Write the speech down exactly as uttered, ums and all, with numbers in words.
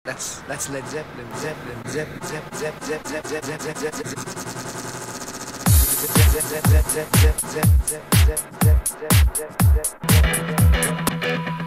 That's that's Led Zeppelin, Zeppelin, Zeppelin, Zeppelin, Zeppelin, Zeppelin, Zeppelin, Zeppelin, Zeppelin, Zeppelin, Zeppelin, Zeppelin, Zeppelin, Zeppelin, Zeppelin, Zeppelin, Zeppelin,